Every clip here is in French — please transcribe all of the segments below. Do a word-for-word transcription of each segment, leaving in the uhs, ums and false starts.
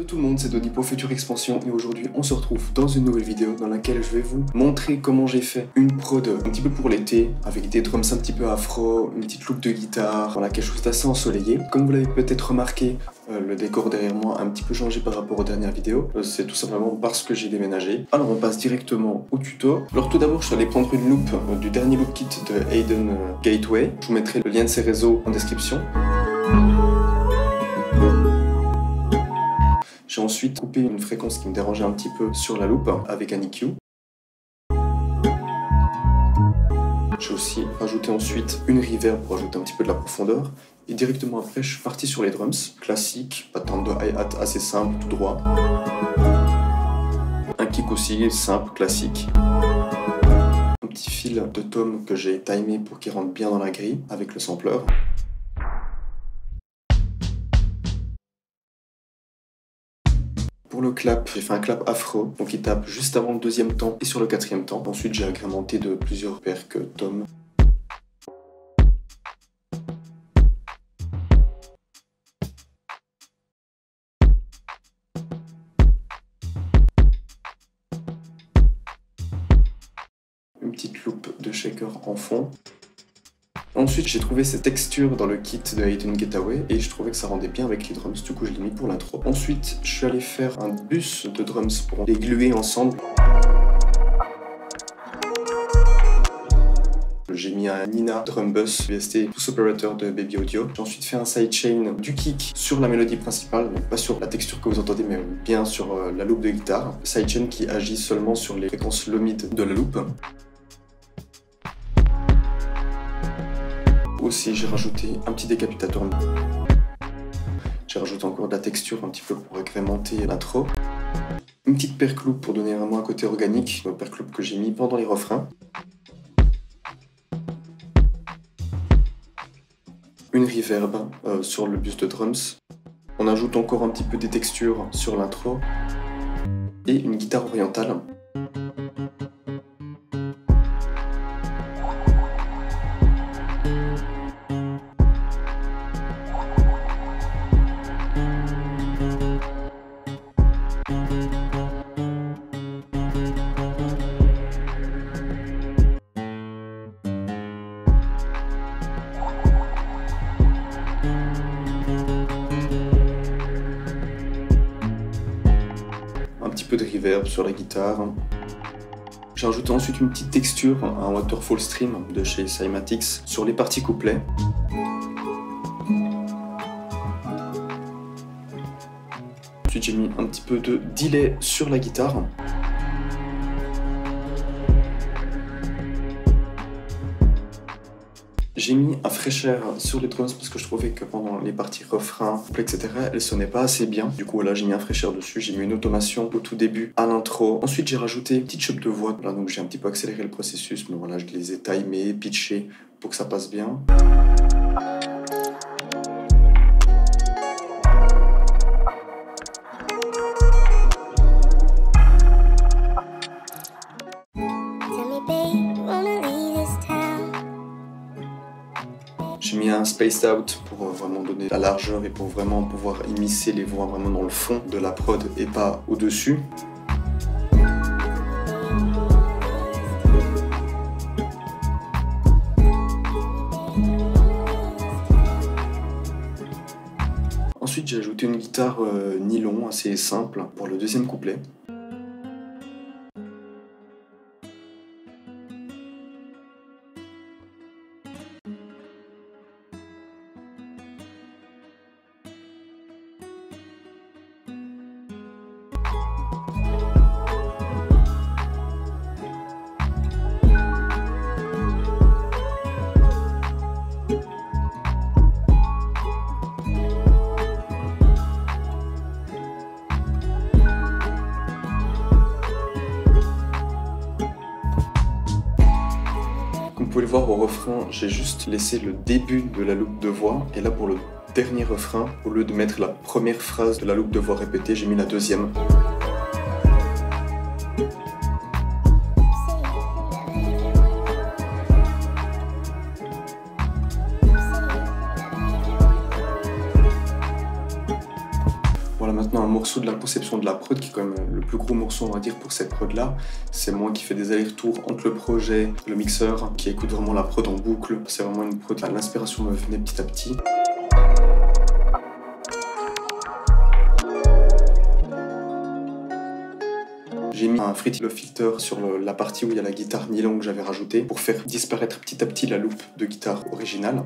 tout le monde, c'est Donny pour Future Expansion et aujourd'hui on se retrouve dans une nouvelle vidéo dans laquelle je vais vous montrer comment j'ai fait une prod un petit peu pour l'été avec des drums un petit peu afro, une petite loupe de guitare, voilà, quelque chose d'assez ensoleillé. Comme vous l'avez peut-être remarqué, euh, le décor derrière moi a un petit peu changé par rapport aux dernières vidéos, euh, c'est tout simplement parce que j'ai déménagé. Alors on passe directement au tuto. Alors tout d'abord je suis allé prendre une loupe euh, du dernier loop kit de Hayden euh, Gateway. Je vous mettrai le lien de ses réseaux en description. J'ai ensuite coupé une fréquence qui me dérangeait un petit peu sur la loupe avec un E Q. J'ai aussi rajouté ensuite une reverb pour ajouter un petit peu de la profondeur. Et directement après, je suis parti sur les drums classiques, pattern de hi-hat assez simple, tout droit. Un kick aussi simple, classique. Un petit fil de tom que j'ai timé pour qu'il rentre bien dans la grille avec le sampler. Pour le clap, j'ai fait un clap afro, donc il tape juste avant le deuxième temps et sur le quatrième temps. Ensuite, j'ai agrémenté de plusieurs percs tom. Une petite loupe de shaker en fond. Ensuite, j'ai trouvé cette texture dans le kit de Hayden Gateway et je trouvais que ça rendait bien avec les drums, du coup je l'ai mis pour l'intro. Ensuite, je suis allé faire un bus de drums pour les gluer ensemble. J'ai mis un Nina Drum Bus V S T Bus Operator de Baby Audio. J'ai ensuite fait un sidechain du kick sur la mélodie principale, donc pas sur la texture que vous entendez, mais bien sur la loupe de guitare. Sidechain qui agit seulement sur les fréquences low mid de la loupe. Aussi, j'ai rajouté un petit décapitateur. J'ai rajouté encore de la texture un petit peu pour agrémenter l'intro. Une petite perc loop pour donner vraiment un côté organique, le perc loop que j'ai mis pendant les refrains. Une reverb euh, sur le bus de drums. On ajoute encore un petit peu des textures sur l'intro. Et une guitare orientale. Un petit peu de reverb sur la guitare. J'ai ajouté ensuite une petite texture, un waterfall stream de chez Cymatics sur les parties couplets. Ensuite j'ai mis un petit peu de delay sur la guitare. J'ai mis un fraîcheur sur les drums parce que je trouvais que pendant les parties refrains, couplets, et cetera, elles sonnaient pas assez bien. Du coup, là, j'ai mis un fraîcheur dessus. J'ai mis une automation au tout début, à l'intro. Ensuite, j'ai rajouté une petite chope de voix. Là, donc j'ai un petit peu accéléré le processus. Mais voilà, je les ai timés, pitchés pour que ça passe bien. J'ai mis un spaced out pour vraiment donner la largeur et pour vraiment pouvoir immiscer les voix vraiment dans le fond de la prod et pas au-dessus. Ensuite j'ai ajouté une guitare euh, nylon assez simple pour le deuxième couplet. Comme vous pouvez le voir au refrain, j'ai juste laissé le début de la loupe de voix. Et là pour le dernier refrain, au lieu de mettre la première phrase de la loupe de voix répétée, j'ai mis la deuxième. maintenant un morceau de la conception de la prod qui est quand même le plus gros morceau on va dire pour cette prod là. C'est moi qui fais des allers-retours entre le projet, le mixeur, qui écoute vraiment la prod en boucle. C'est vraiment une prod, enfin, l'inspiration me venait petit à petit. J'ai mis un Fruity Love Filter sur le, la partie où il y a la guitare nylon que j'avais rajouté pour faire disparaître petit à petit la loupe de guitare originale.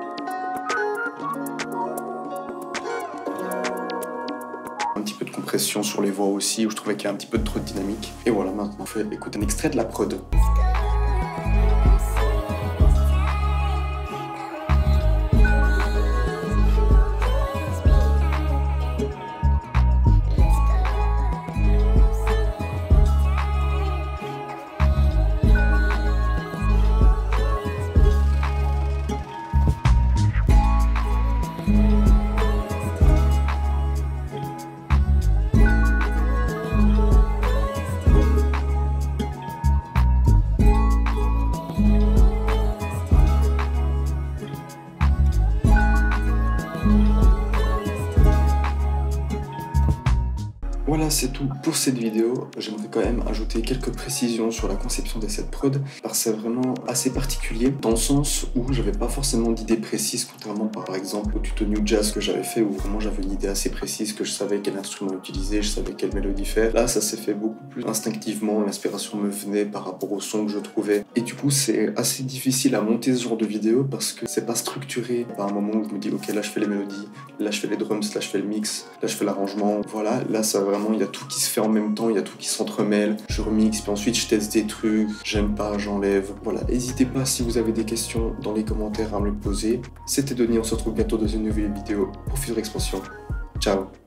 Un petit peu de compression sur les voix aussi où je trouvais qu'il y a un petit peu de trop de dynamique. Et voilà, maintenant on fait écouter un extrait de la prod. Voilà, c'est tout pour cette vidéo. J'aimerais quand même ajouter quelques précisions sur la conception de cette prod, parce que c'est vraiment assez particulier, dans le sens où j'avais pas forcément d'idée précise, contrairement par exemple au tuto New Jazz que j'avais fait, où vraiment j'avais une idée assez précise, que je savais quel instrument utiliser, je savais quelle mélodie faire. Là, ça s'est fait beaucoup plus instinctivement, l'inspiration me venait par rapport au son que je trouvais. Et du coup, c'est assez difficile à monter ce genre de vidéo, parce que c'est pas structuré. À un moment où je me dis, ok, là je fais les mélodies, là je fais les drums, là je fais le mix, là je fais l'arrangement. Voilà, là ça vraiment il y a tout qui se fait en même temps, il y a tout qui s'entremêle, je remixe, puis ensuite je teste des trucs, j'aime pas, j'enlève. Voilà, n'hésitez pas si vous avez des questions dans les commentaires à me les poser. C'était Denis, on se retrouve bientôt dans une nouvelle vidéo pour Future Expansion. Ciao.